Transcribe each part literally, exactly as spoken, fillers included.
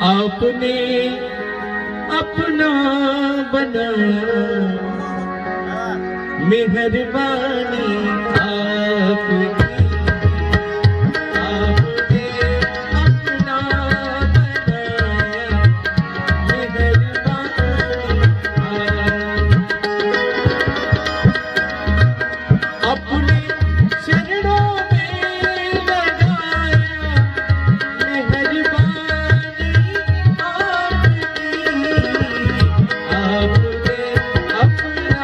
आपने अपना बनाया, मेहरबानी आपकी। आपने अपना बनाया, मेहरबानी आपकी। अपने चरणों में लगाया, मेहरबानी आपकी। आपने अपना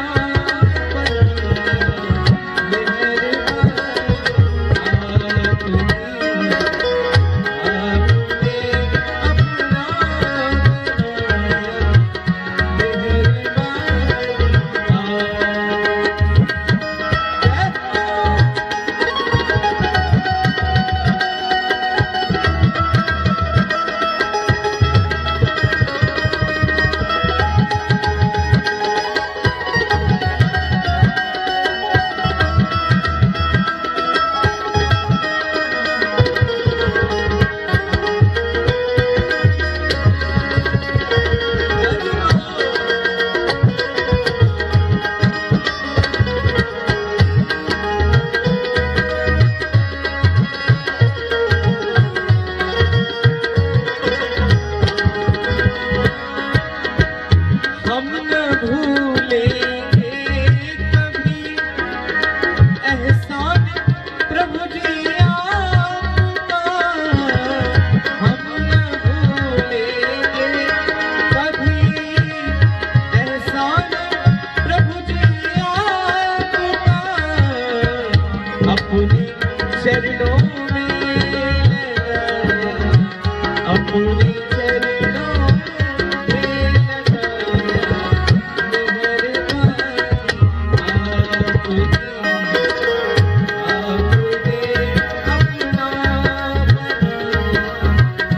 चरणों में लगाया, अपने चरणों में लगाया, मेहरबानी आपकी। आपने अपना बनाया,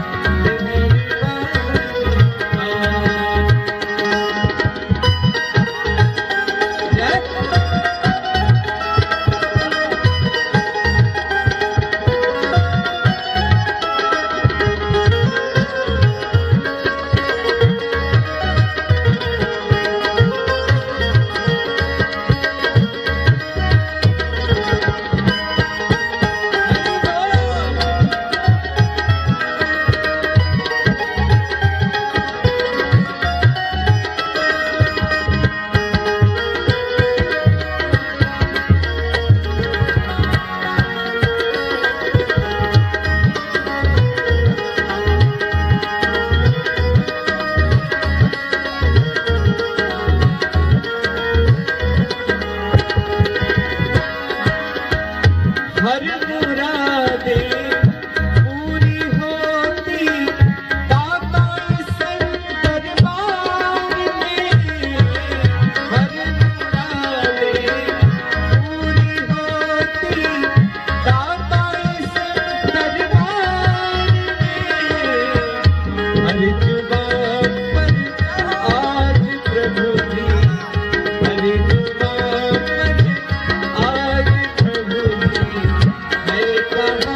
हर मुरादें पूरी होती दाता इस दरबार में। हर मुरादें पूरी होती दाता इस दरबार में। हर जुबान पर आज प्रभु जी, हर जुबान पर आज प्रभु जी है कहा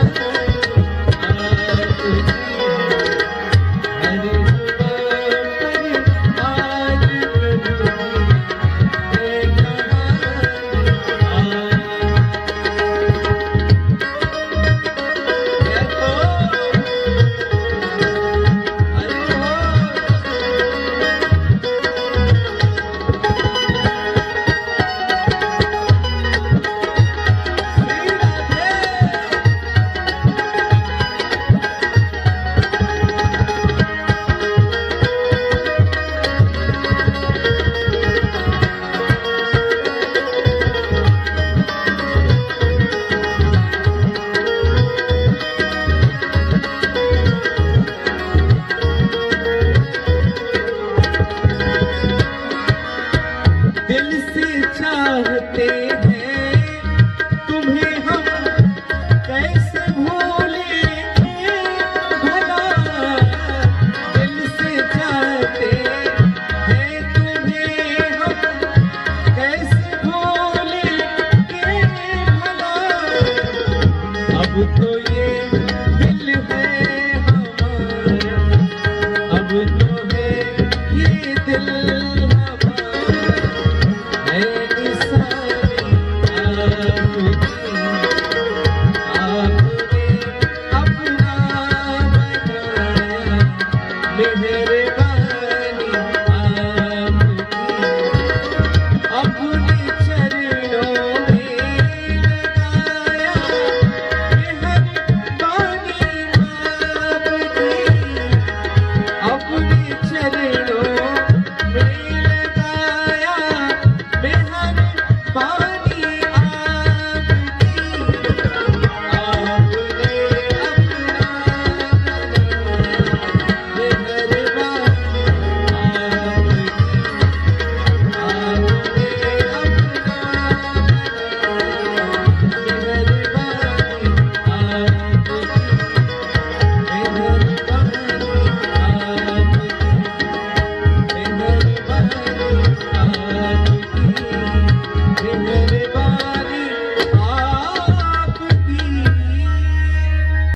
आपकी। हर जुबान पर आज प्रभु जी है कहा दिल से चाहते हैं तुम्हें हम कैसे भूलेंगे भला। दिल से चाहते हैं तुम्हें हम कैसे भूलेंगे भला। अब तो ये दिल